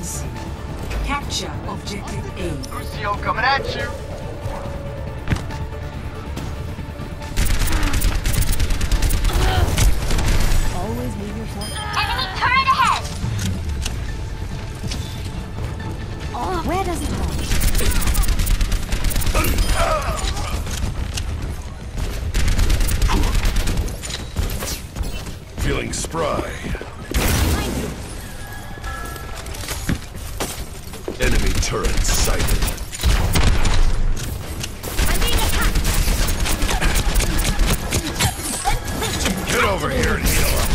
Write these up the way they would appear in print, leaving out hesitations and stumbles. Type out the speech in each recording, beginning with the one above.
commencing. Capture objective A. Lucio coming at you. Always leave yourself. Enemy turret ahead! Oh, where does it go? Feeling spry. Enemy turret sighted. I'm being attacked! Get over here and heal up.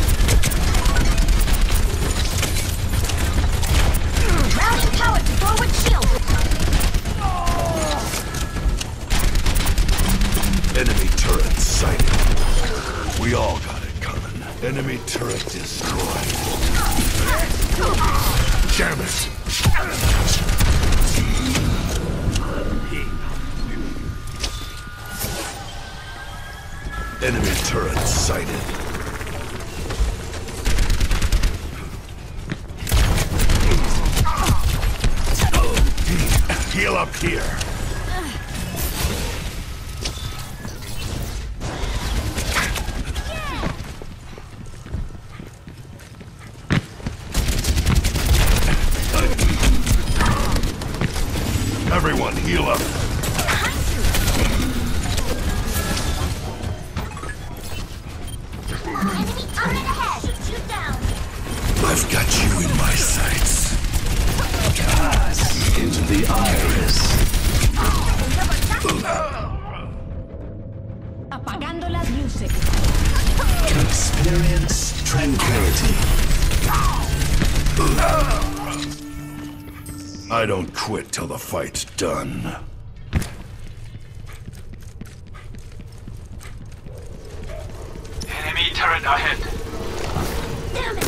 Routing tower to forward shield! Enemy turret sighted. We all got it coming. Enemy turret destroyed. Damn it! Enemy turret sighted. Heal up here. Everyone heal up. Enemy turret ahead! Shoot you down! I've got you in my sights. Gas into the iris. Apagando las luces. Experience tranquility. I don't quit till the fight's done. Enemy turret ahead. Damn it!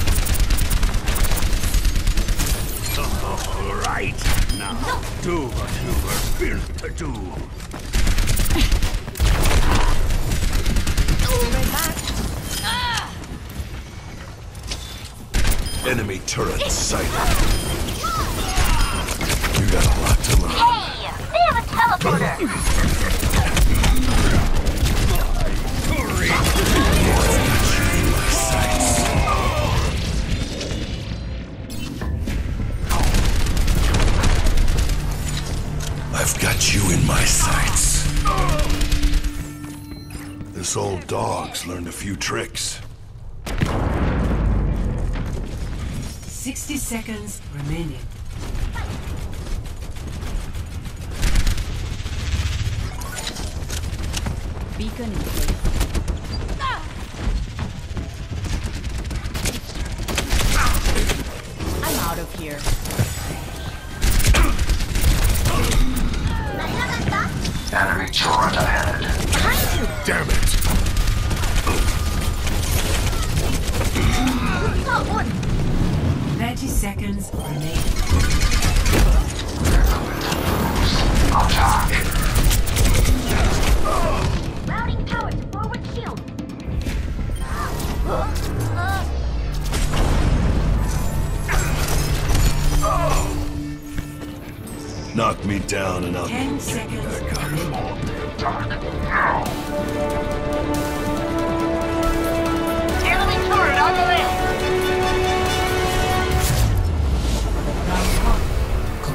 All right. Now, do what you were built to do. Right back. Enemy turret sighted. You got a lot to learn. Hey! They have a teleporter! I've got you in my sights. This old dog's learned a few tricks. 60 seconds remaining. Beacon in place. I'm out of here. Enemy turret ahead. Damn it! Got one! 30 seconds remaining. Attack. Routing tower to forward shield! Knock me down and I'll 10 get seconds back up. Enemy turret on the left. Round 1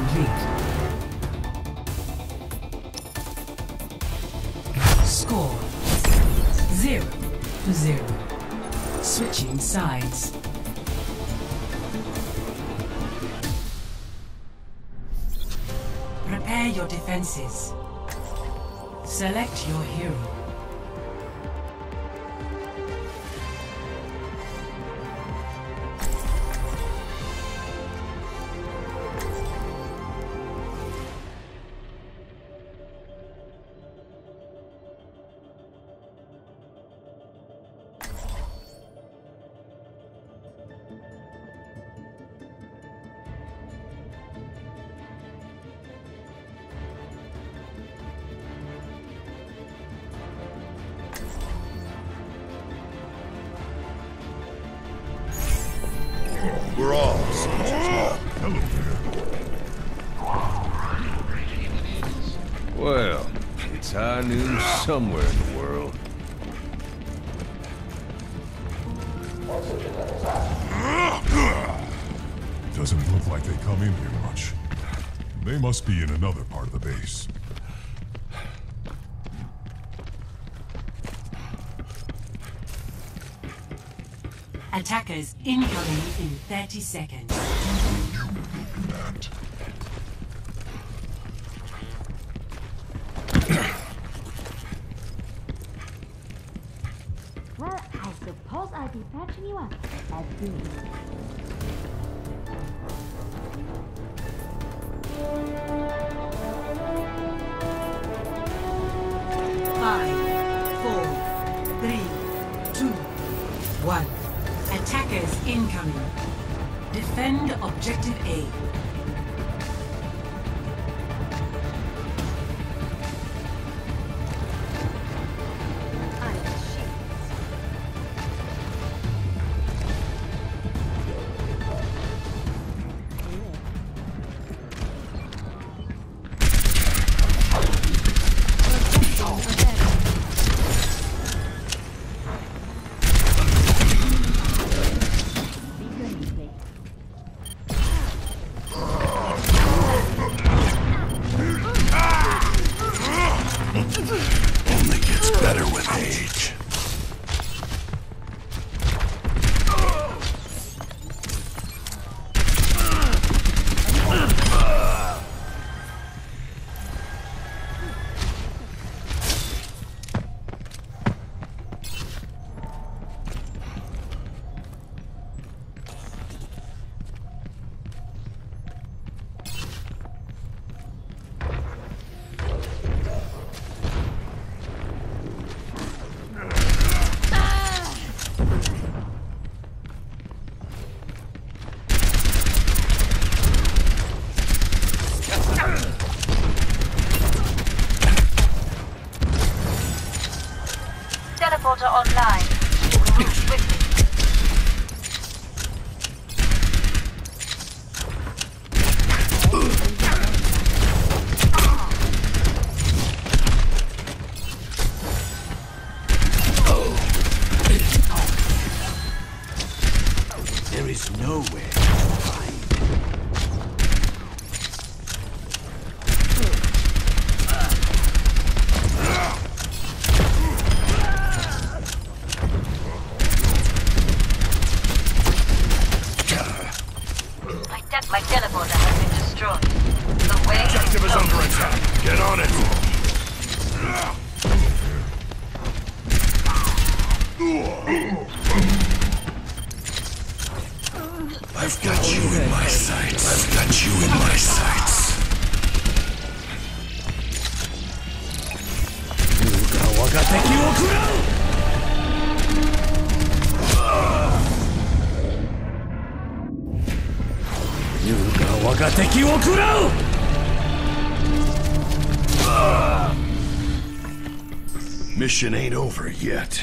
complete. Score 0-0. Switching sides. Prepare your defenses. Select your hero. Hello there. Well, it's high noon somewhere in the world. Doesn't look like they come in here much. They must be in another part of the base. Attackers incoming in 30 seconds. Well, I suppose I'll be patching you up as soon. 5, 4, 3, 2, 1. Attackers incoming. Defend objective A. Only gets better with age. Teleporter online. Move swiftly. There is nowhere to hide. My teleporter has been destroyed. The way Objective is under attack. Get on it. I've got you in my sights. I've got you in my sights. Mission ain't over yet.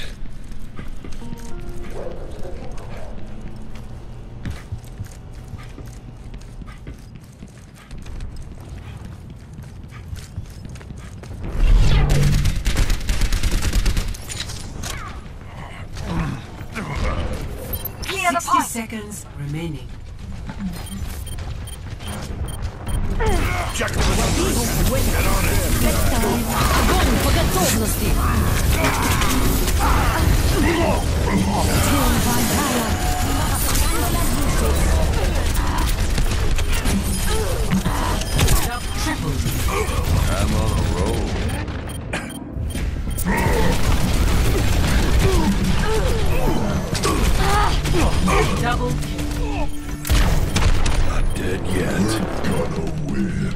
clear the 60 point. seconds remaining. Objective is under attack. Get on it. Огонь по готовности! Triple. I'm on a roll. Double kill. Not dead yet. Gonna win.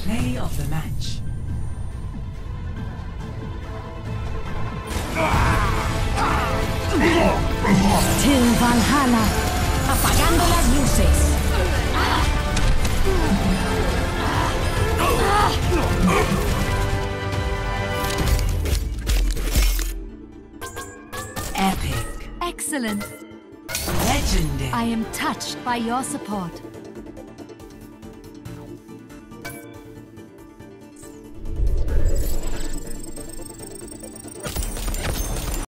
Play of the match. Till Valhalla. Apagando las luces. Epic. Excellent. Legendary. I am touched by your support.